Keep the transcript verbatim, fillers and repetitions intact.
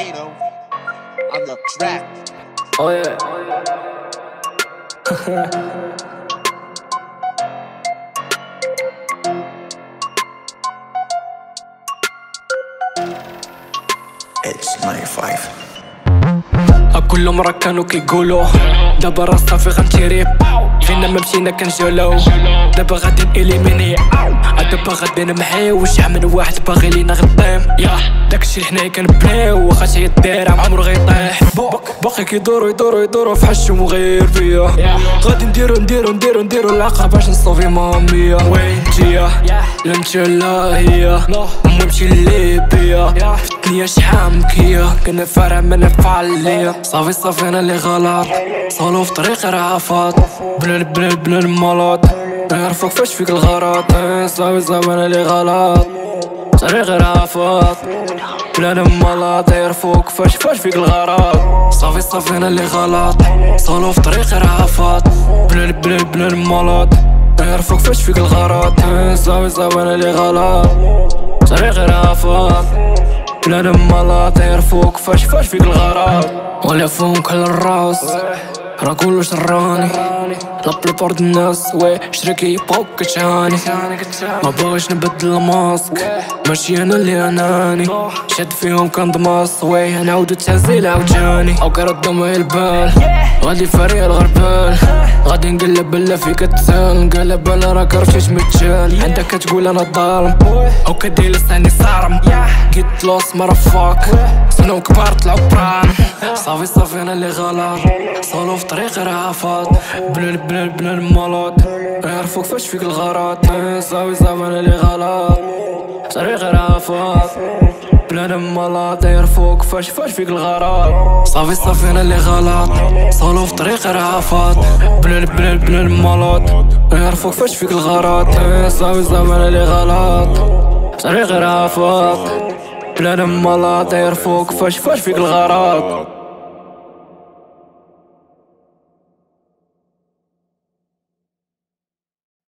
Kato on the track. Oh yeah. It's ninety-five. كلهم راه كانوا كيقولوا دابا راه صافي غنتيري فينا ما مشينا كنجولو دابا غادي نإليميني دابا غادي نمحيو شحال من واحد باغي لينا غطيم يا داكشي اللي حنايا كنبنيو واخا شي داير عمرو غيطيح باقي كيدورو يدورو يدورو فحالشم وغير فيا غادي نديرو نديرو نديرو نديرو العقا باش نصوفي ماميا وين جيا لا انت لا هي المهم شي ليبيا في الدنيا شحال مكية كنا فارع ما نفعل ليا صافي صافي انا اللي غلط صالو في طريقي راه فاض بلا بلا بلا الملط نعرفك فاش فيك الغلط صافي صافي انا اللي غلط طريقي راه فاض بلا الملط يعرفوك فاش فاش فيك الغلط صافي صافي انا اللي غلط صالو في طريقي راه فاض بلا بلا بلا الملط نعرفك فاش فيك الغلط صافي صافي انا اللي غلط طريقي راه فاض بلا الملط يعرفوك فاش فاش فيك الغلط ولا فهم كل الراس راه كلش شراني لا بلوبار د الناس وي شريكي يبقاو كتشاني ما باغيش نبدل الماسك ماشي انا اللي اناني شاد فيهم كنضماس وي نعاودو التهزيل عاوتاني او كردو معايا البال غادي فريق الغربال غادي نقلب بلا فيك تسال نقلب بلا راك عرفتي متشال عندك كتقول انا ظالم او كدير لساني صارم قلت لوس مرفاك سنو كبار طلعو بران صافي صافي انا اللي غلط صالو في طريقي راه فاض بلا بلا بلا الملط يعرفوك فاش فيك الغلط صافي صافي انا اللي غلط طريقي راه فاض بلا الملط يعرفوك فاش فاش فيك الغلط صافي صافي انا اللي غلط صالو في طريقي راه فاض بلا بلا بلا الملط يعرفوك فاش فيك الغلط صافي صافي انا اللي غلط طريقي راه فاض بلا الملط يعرفوك فاش فاش فيك الغلط